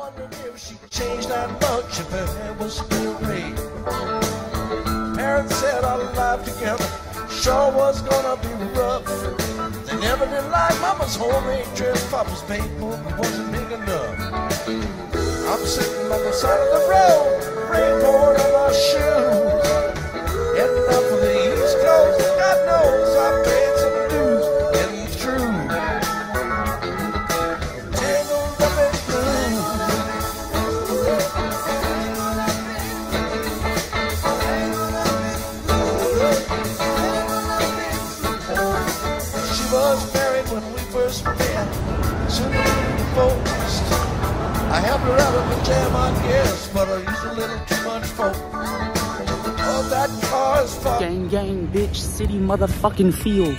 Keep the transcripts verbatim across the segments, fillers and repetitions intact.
wondered if she changed that much, if her hair was still red. Parents said our life together sure was gonna be rough. They never did like Mama's homemade dress. Papa's paper wasn't big enough. I'm sitting on the side of the road, rain pouring on my shoes, heading up for the East Coast. God knows I paid some dues, getting through. Tangled up in blue. She was married when we first met, soon to be divorced. I helped her out of the jam, I guess, but I used a little too much folk. Oh, that car's fucked. Gang, gang, bitch, city, motherfucking field.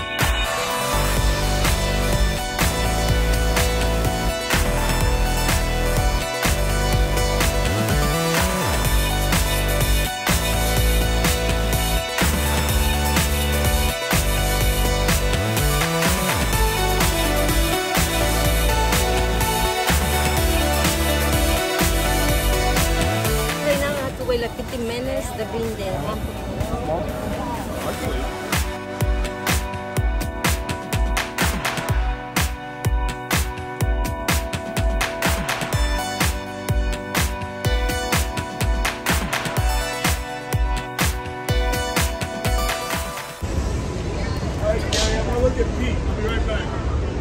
Like fifteen minutes, they've been there. Alright, Gary, I'm gonna look at Pete. I'll be right back.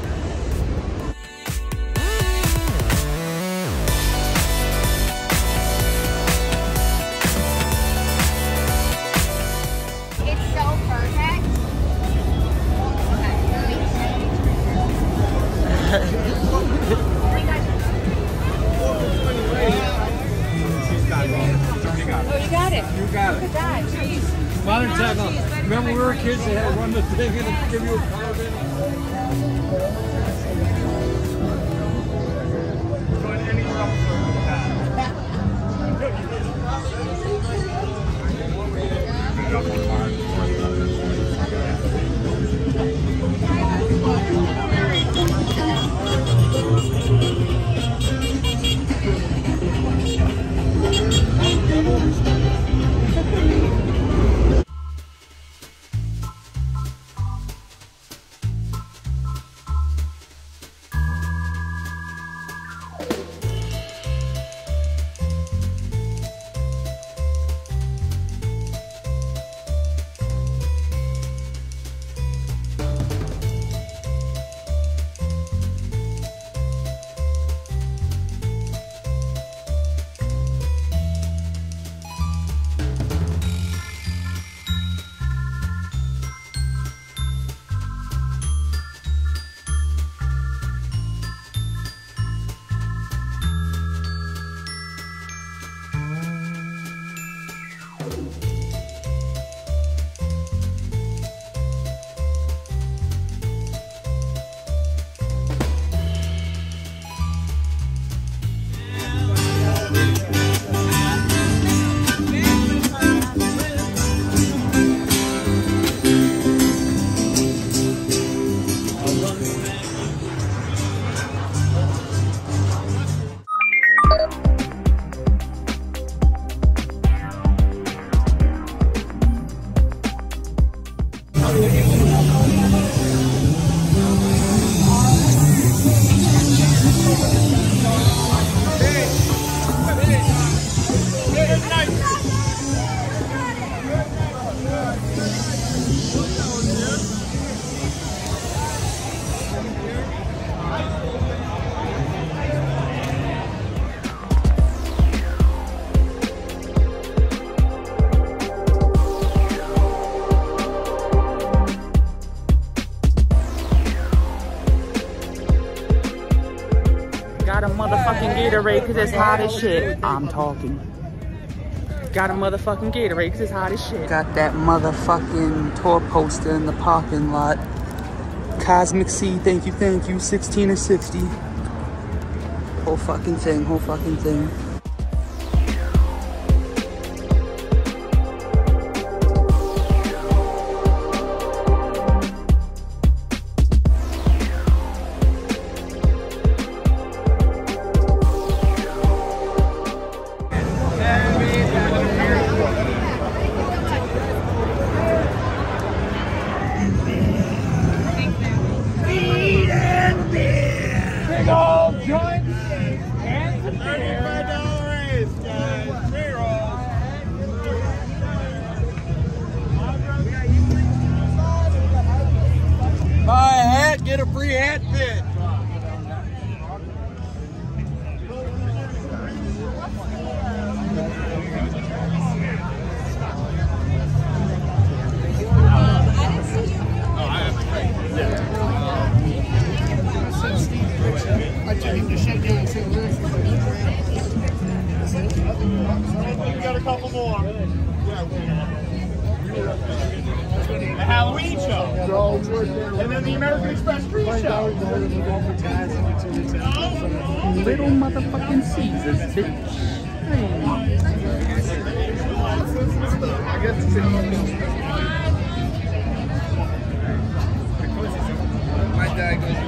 Modern technology. Remember when we were kids, they had to run the thing and give you a carbon. Got a motherfucking Gatorade cause it's hot as shit. I'm talking. Got a motherfucking Gatorade cause it's hot as shit. Got that motherfucking tour poster in the parking lot. Cosmic C, thank you, thank you. sixteen or sixty. Whole fucking thing, whole fucking thing. to Shakedown Saint Louis. We got a couple more. The Halloween show. And then the American Express Free show. Little motherfucking Caesars, bitch. My dad goes.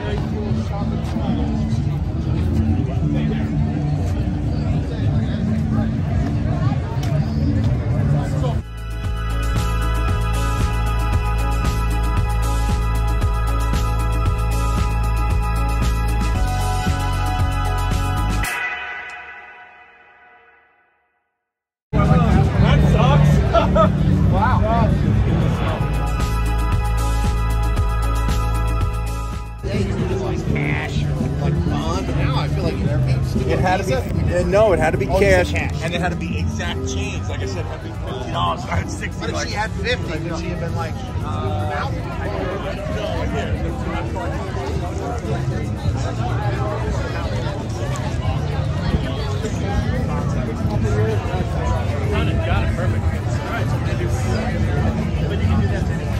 It had to be, uh, no, it had to be Oh, cash, cash, and it had to be exact change. Like I said, it had to be fifty dollars. I had sixty. What if like, she had fifty? Could she have been like, uh, Got it, got it, perfect. All right, so we're gonna do. But you can do that too.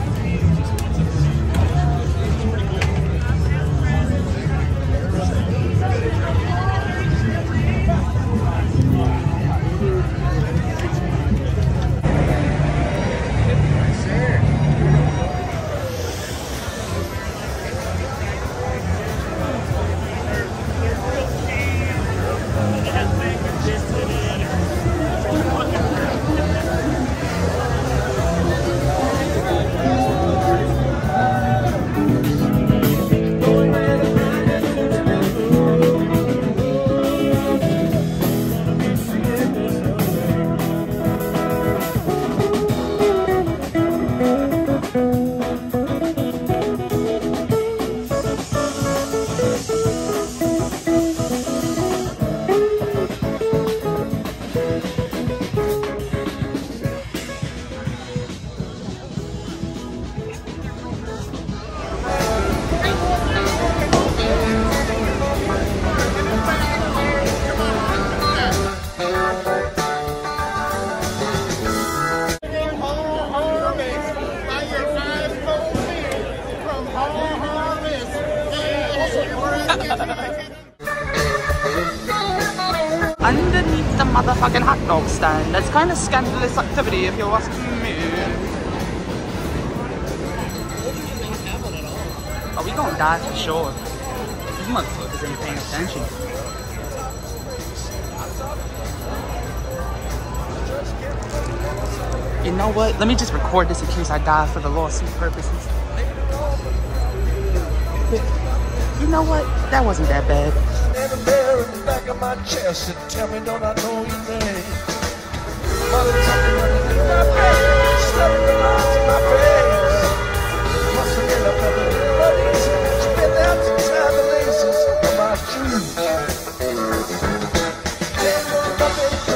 Underneath the motherfucking hot dog stand. That's kind of scandalous activity if you're asking me. Oh, we gonna die for sure. These motherfuckers ain't paying attention. You know what? Let me just record this in case I die for the lawsuit purposes. You know what? That wasn't that bad. And a bear in the back of my chest and tell me, don't I know your name? Mother talking underneath my bed, slapping the lines in my face. Hustling in up at the buddies, spit out some time the laces of my shoes. Ain't no nothing to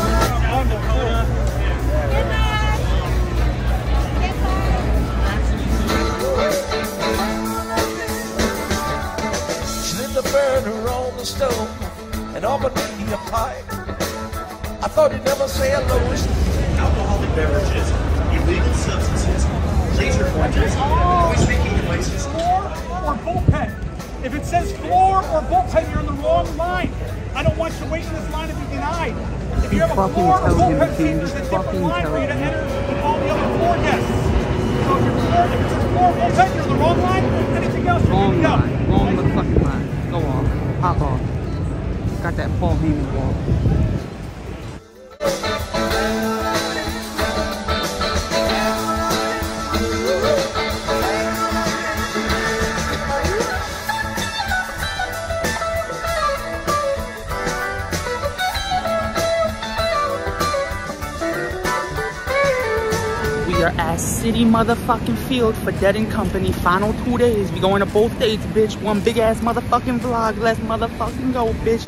slid the burner on the stove and offered me a pipe. I thought he'd never say hello. Alcoholic beverages, illegal substances, laser pointers, voice making devices. Floor or bullpen. If it says floor or bullpen, you're in the wrong line. I don't want you waiting in this line to be denied. If you have a floor or bullpen seat, there's a different line for you to enter with all the other floor guests. So if, you're floor, if it says floor or bullpen, you're in the wrong line. Anything else, you're Wrong good to go. line. Wrong motherfucking line. Go off. Pop off. Got that Paul Heyman wall. We are at Citi motherfucking Field for Dead and Company. Final two days. We going to both dates, bitch. One big ass motherfucking vlog. Let's motherfucking go, bitch.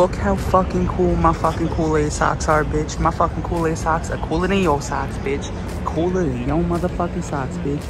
look how fucking cool my fucking Kool-Aid socks are, bitch. My fucking Kool-Aid socks are cooler than your socks, bitch. Cooler than your motherfucking socks, bitch.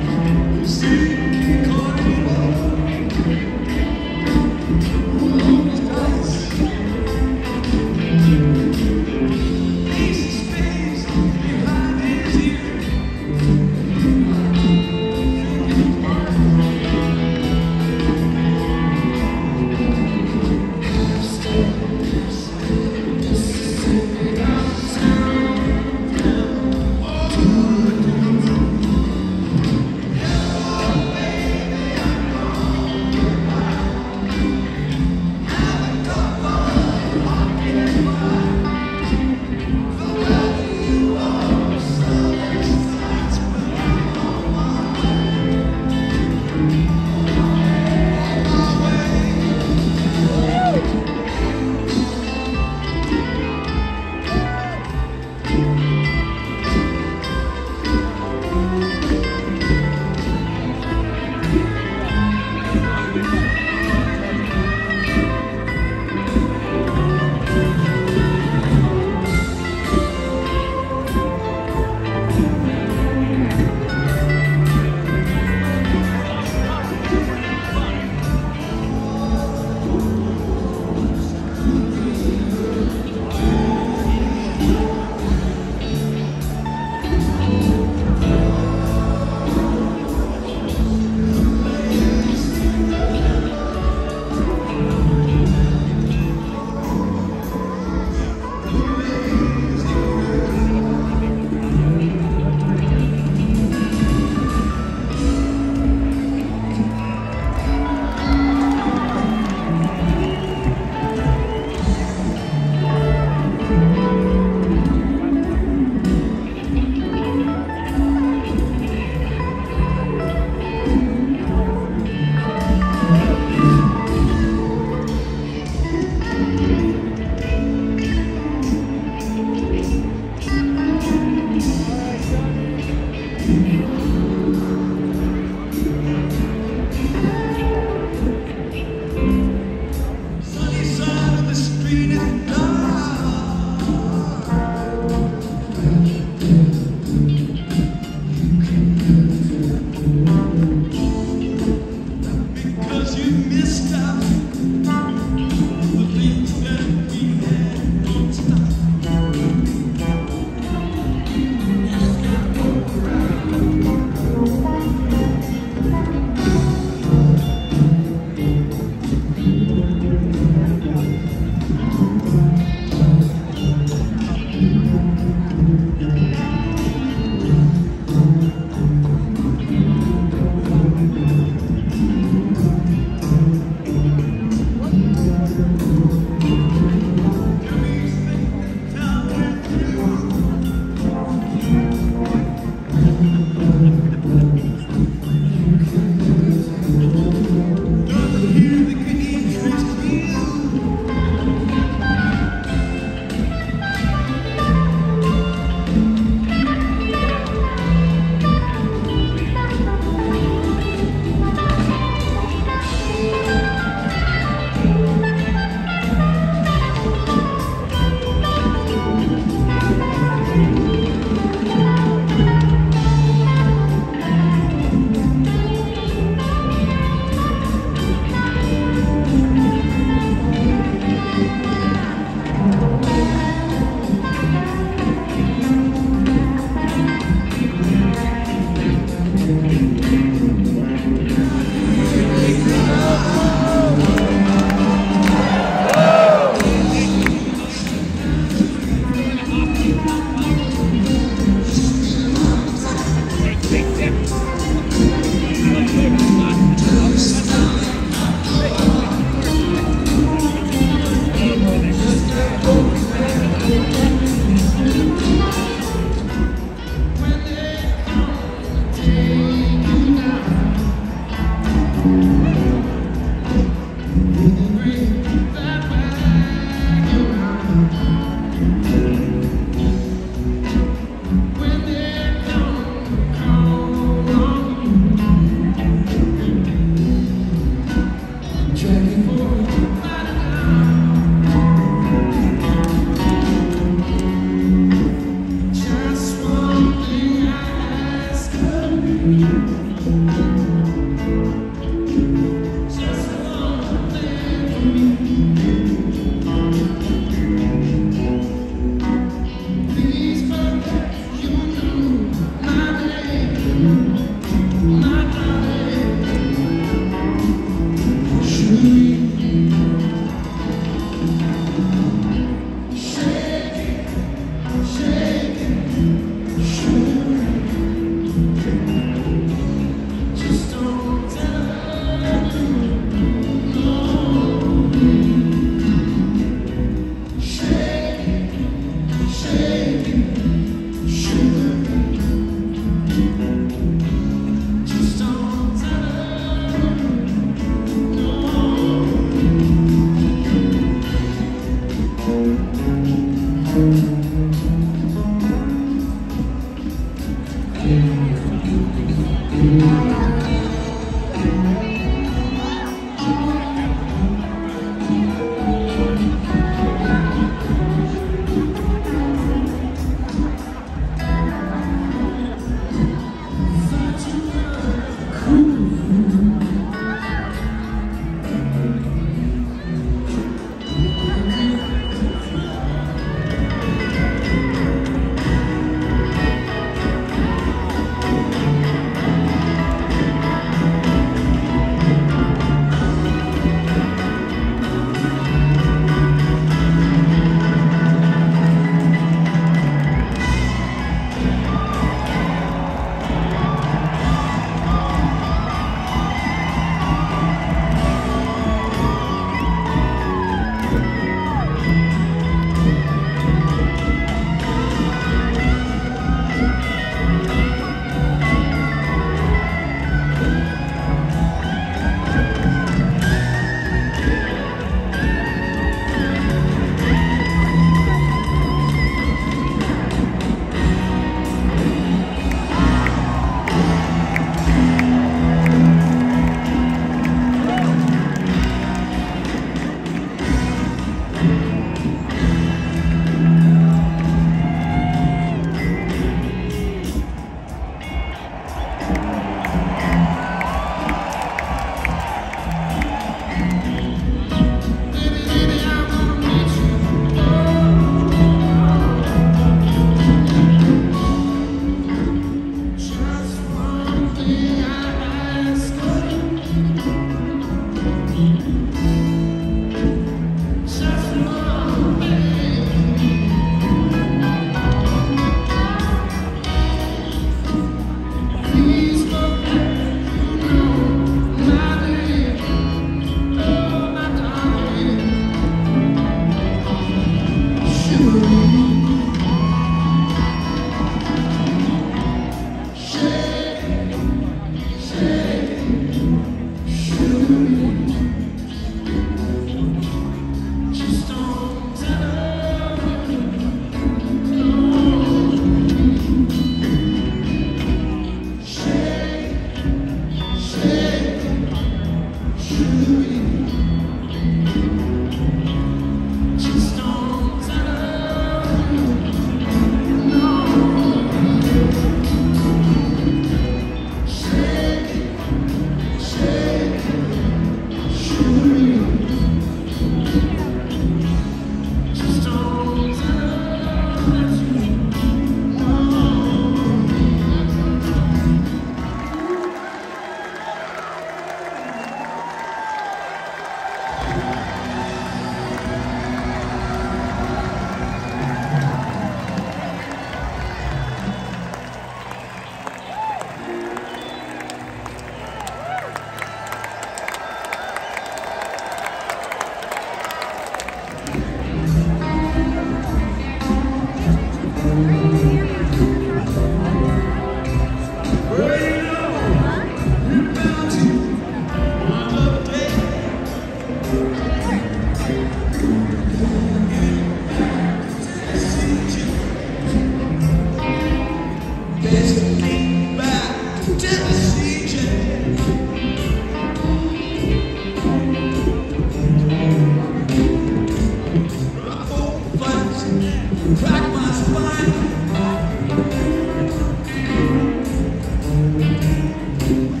Crack my spine.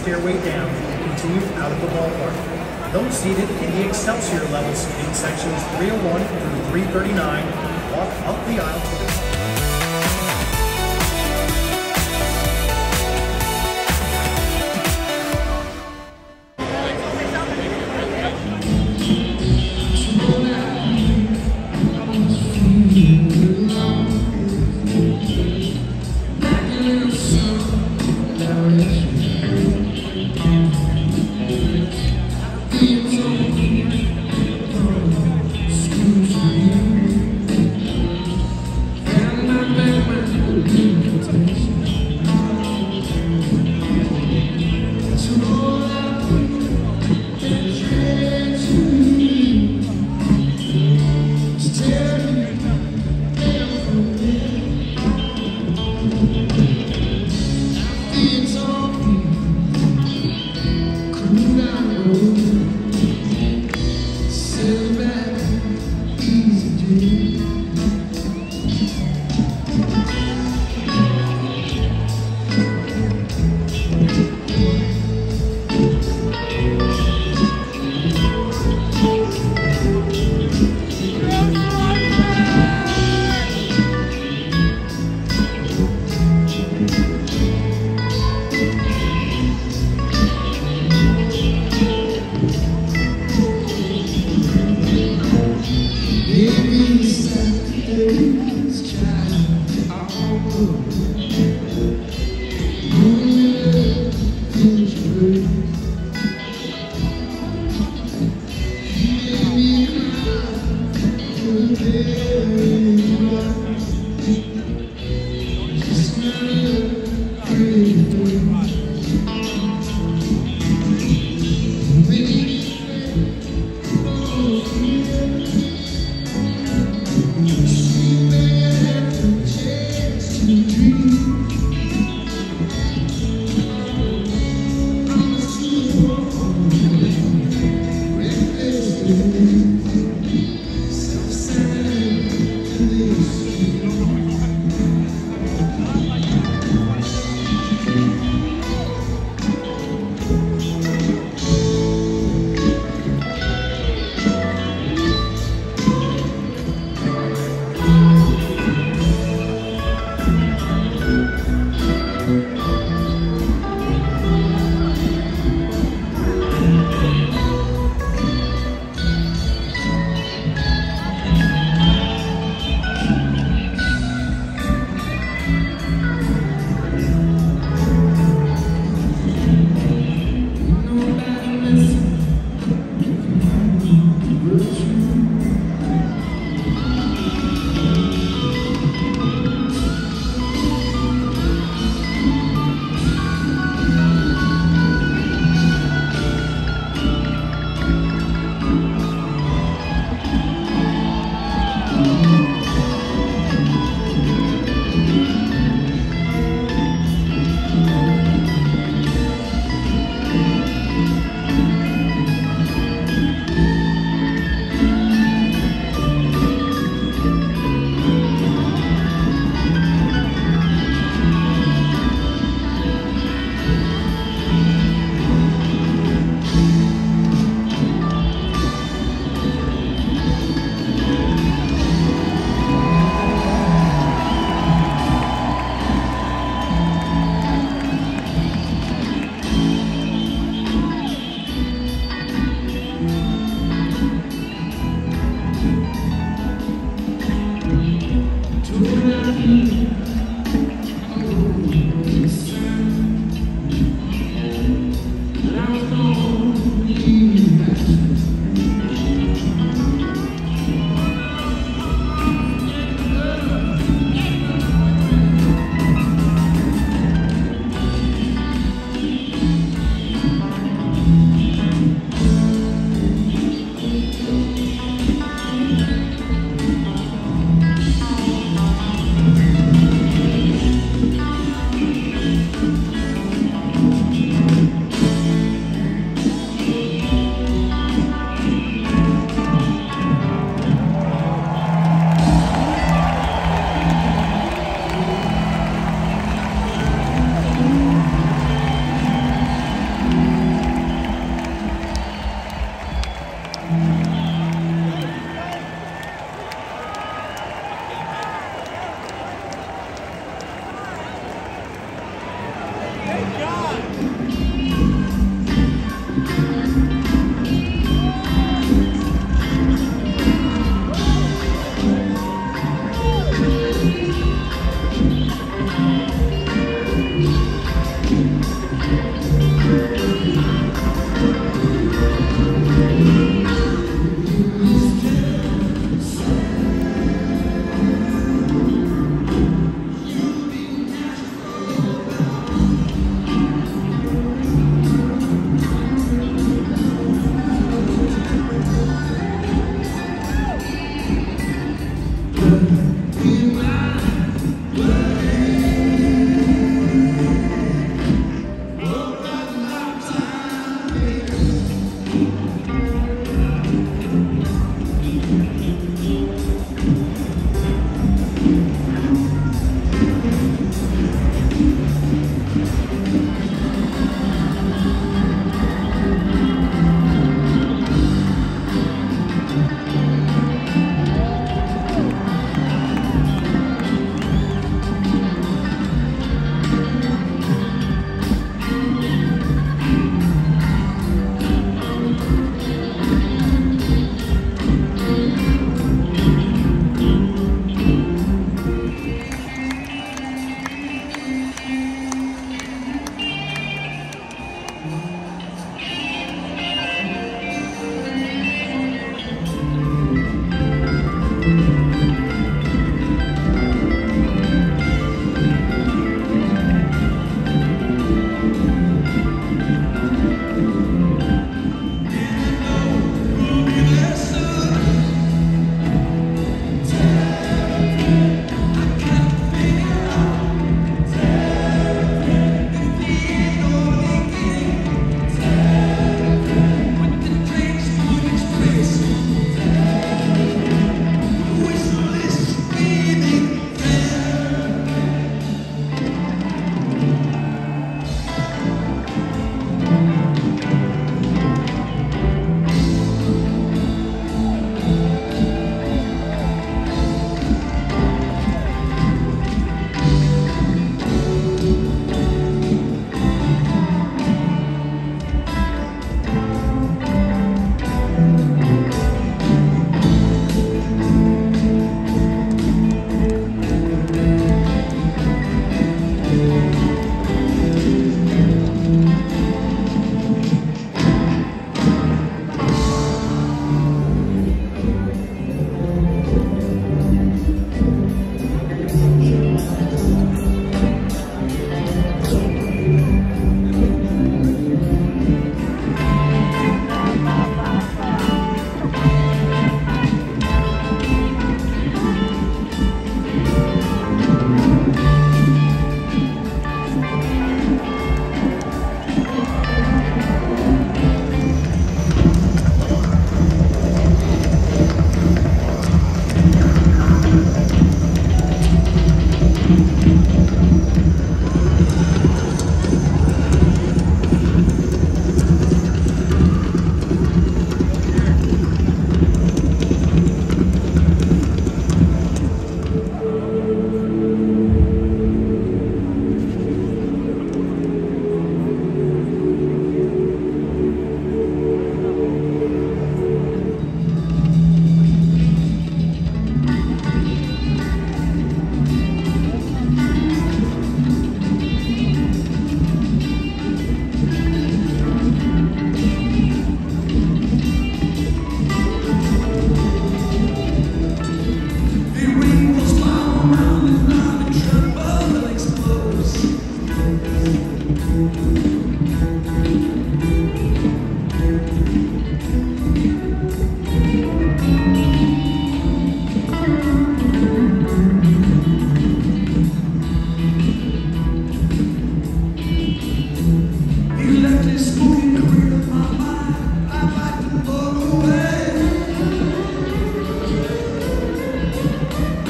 stairway down and continue out of the ballpark. Those seated in the Excelsior level seating sections three oh one through three thirty-nine walk up the aisle to the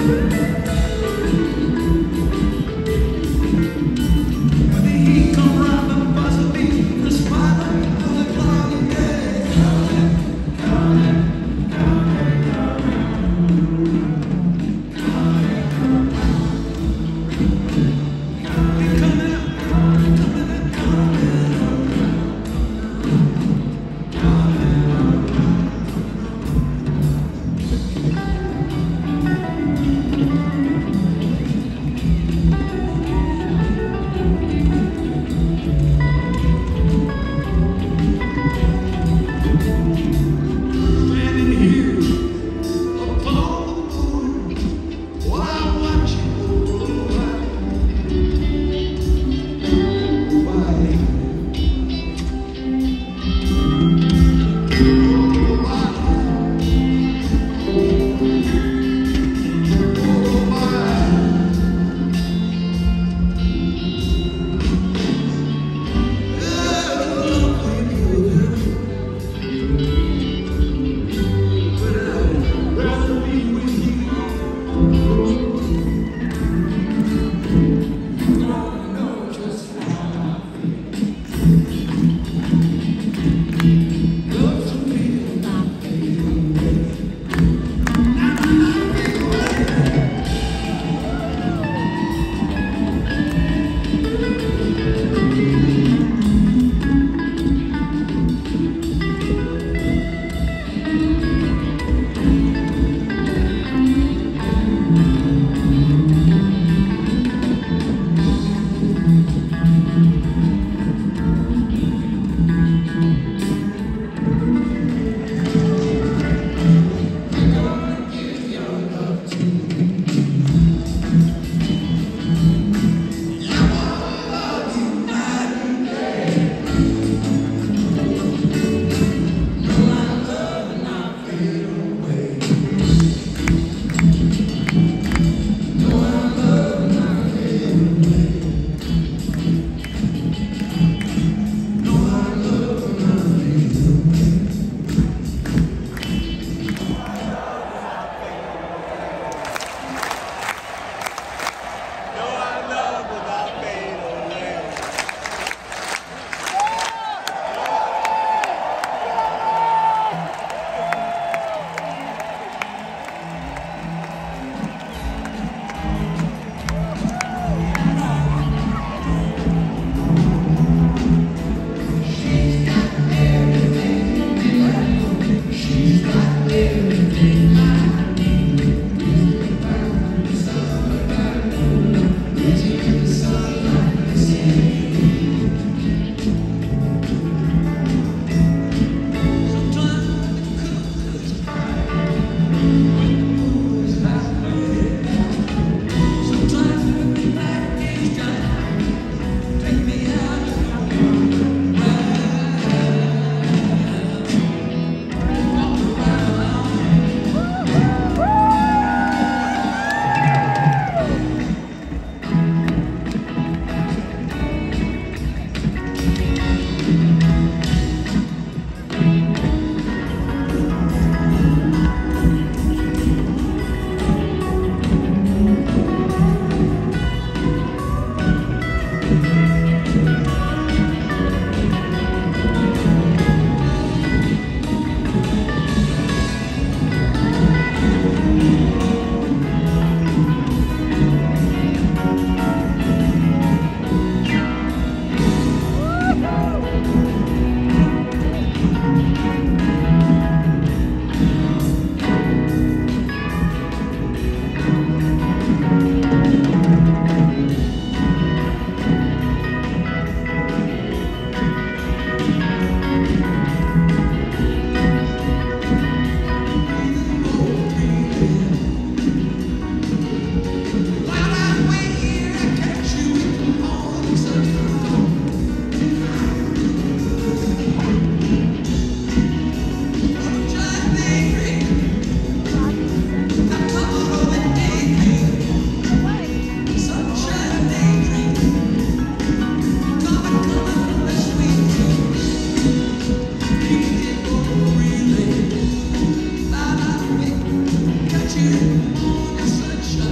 Got you on the sunshine.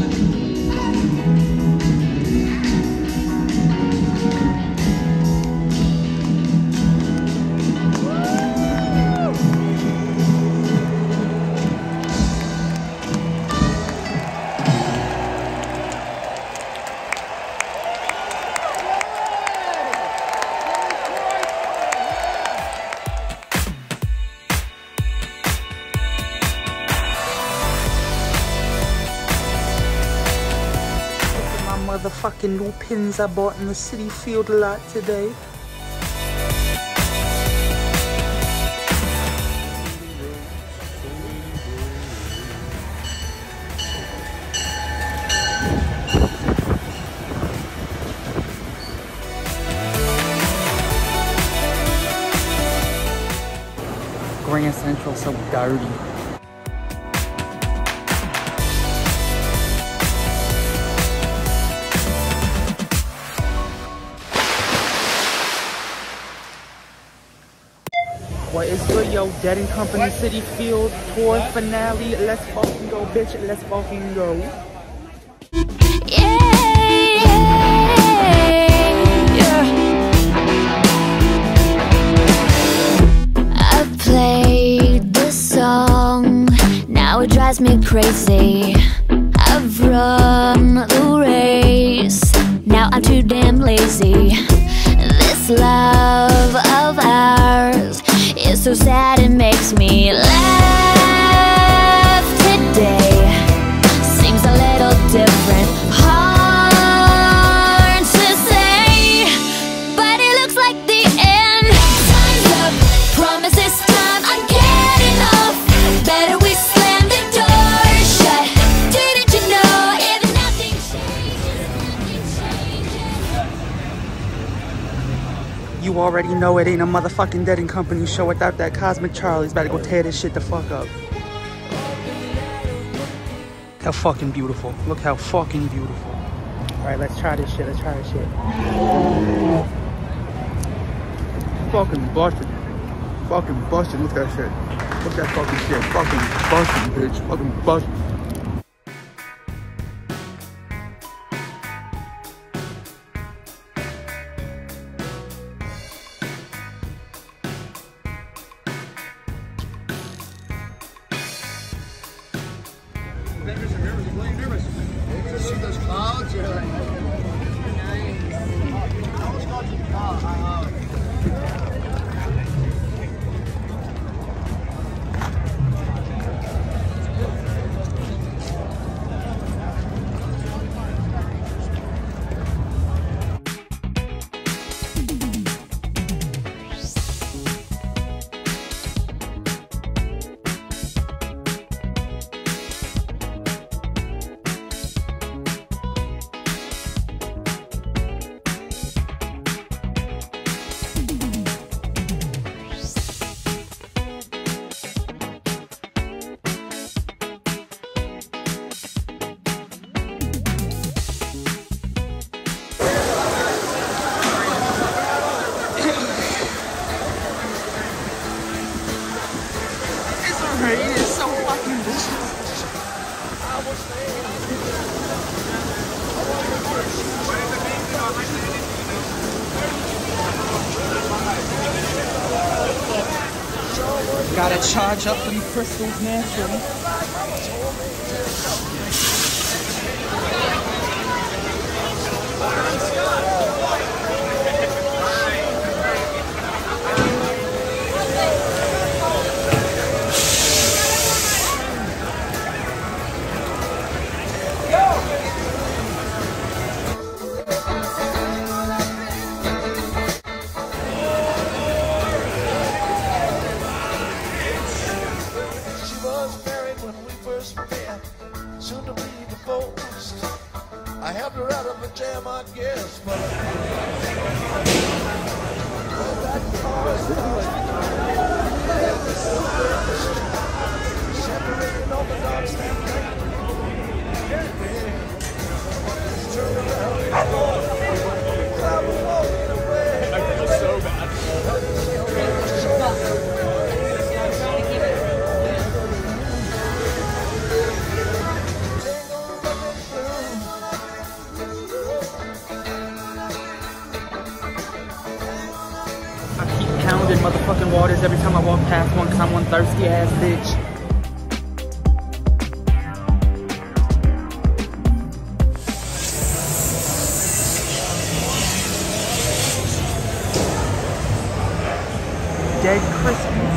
motherfucking new pins I bought in the Citi Field lot today. Grand Central so dirty. What is good, yo? Dead and Company Citi Field tour finale. Let's fucking go, bitch. Let's fucking go. Yeah, yeah, yeah. I've played this song, now it drives me crazy. I've run the race, now I'm too damn lazy. This love of ours is so sad it makes me laugh today. Seems a little different, hard to say, but it looks like the end. Time's up, promise this time I'm getting off. Better we slam the door shut. Didn't you know if nothing changes, nothing changes? You already know it ain't a motherfucking Dead and Company show without that Cosmic Charlie's. About to go tear this shit the fuck up. How fucking beautiful. Look how fucking beautiful. Alright, let's try this shit. Let's try this shit. Fucking busted. Fucking busted. Look at that shit. Look at that fucking shit. Fucking busted, bitch. Fucking busted. See those clouds? It is so fucking delicious. Gotta charge up them crystals naturally. Soon to be divorced. I helped her out of a jam, I guess, but separated on the dog stand. Turn around. I was walking away. I feel so bad. Pounding motherfucking waters every time I walk past one because I'm one thirsty ass bitch. Dead Christmas.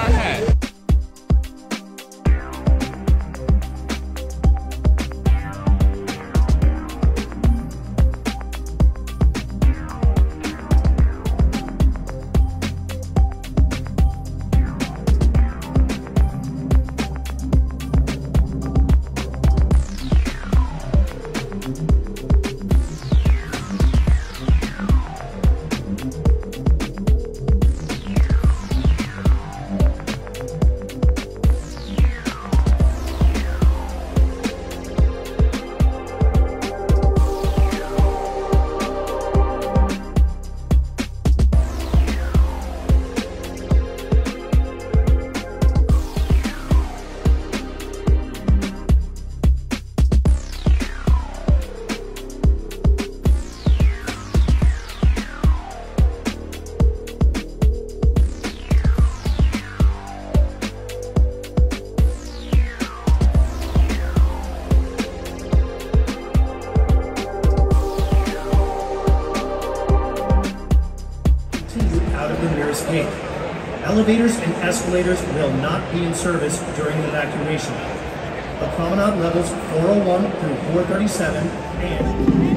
my hat. Elevators and escalators will not be in service during the evacuation. The promenade levels four oh one through four thirty-seven and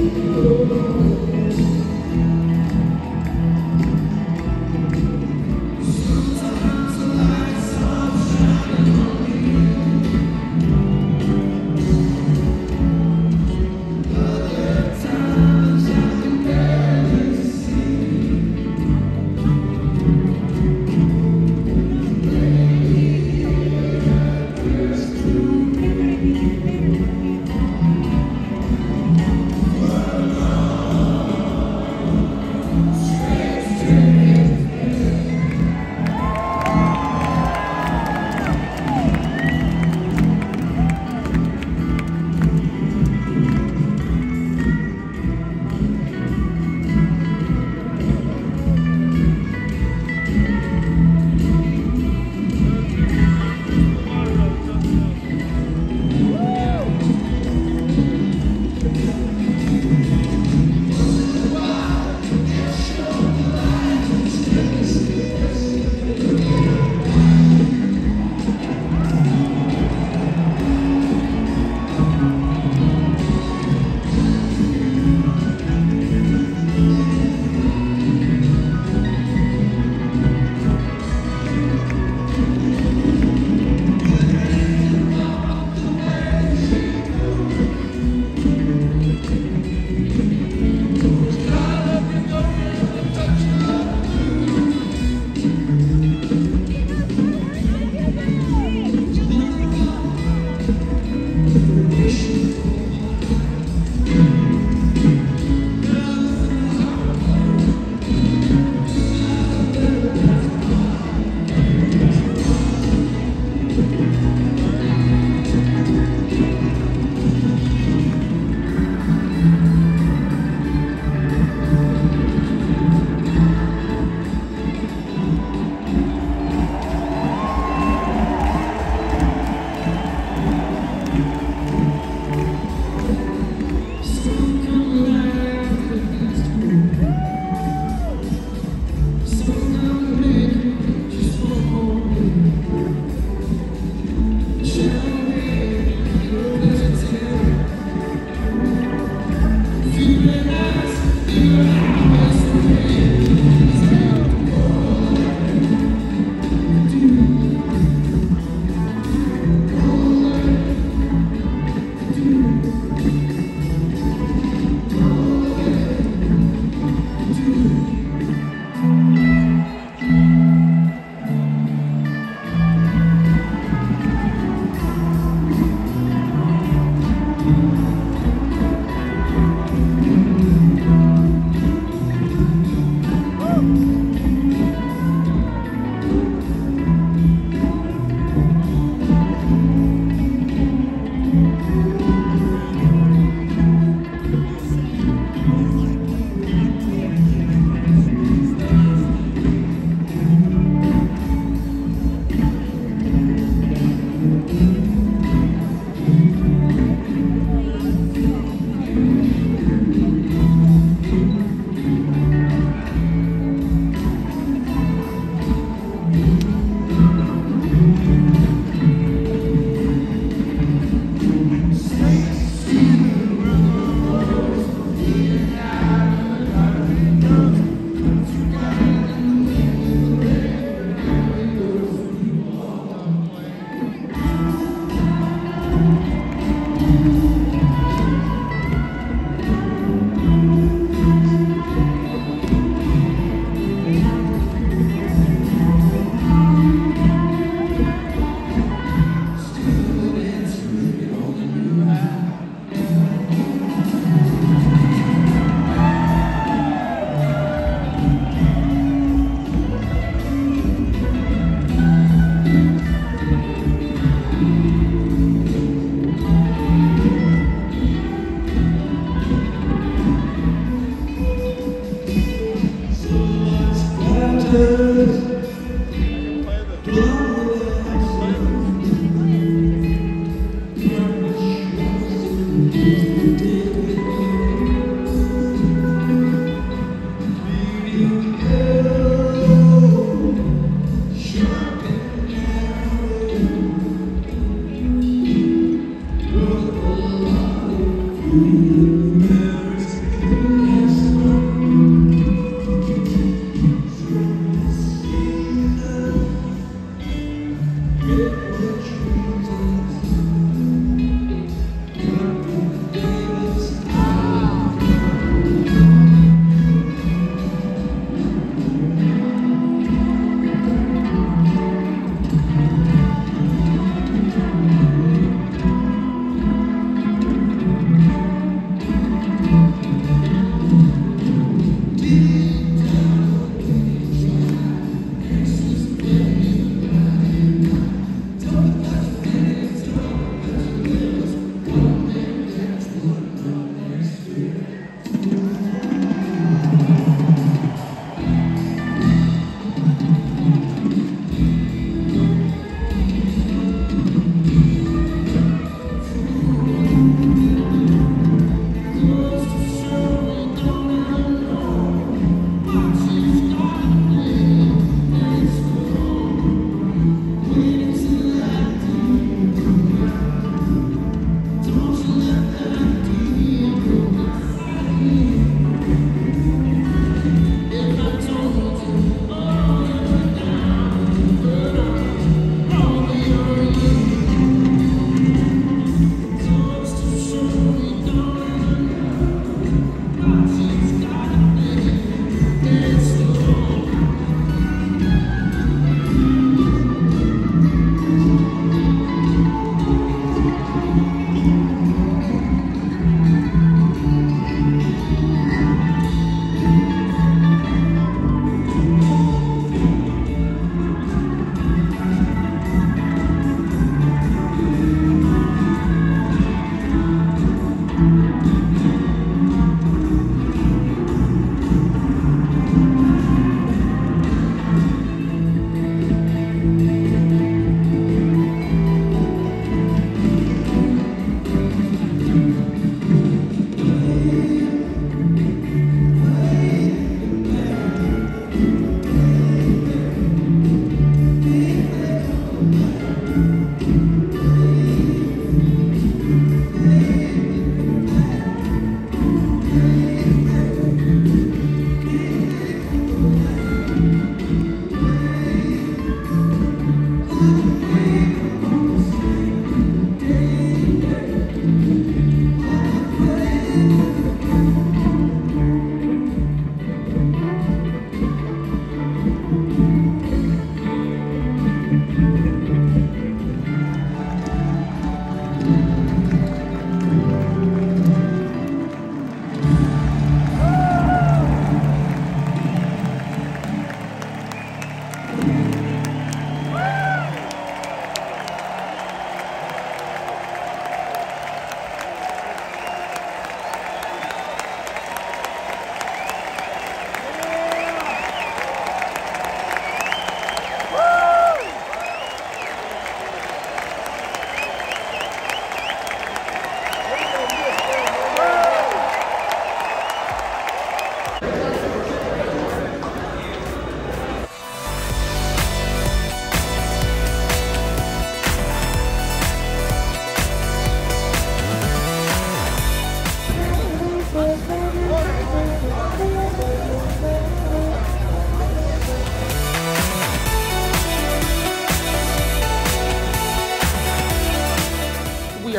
Matters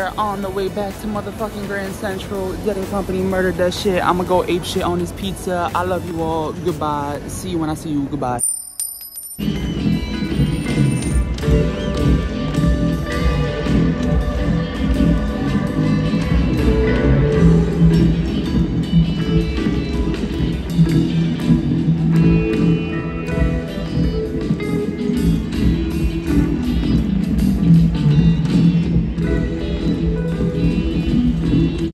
are on the way back to motherfucking Grand Central. Dead and Company murdered that shit. I'ma go ape shit on this pizza. I love you all. Goodbye. See you when I see you. Goodbye.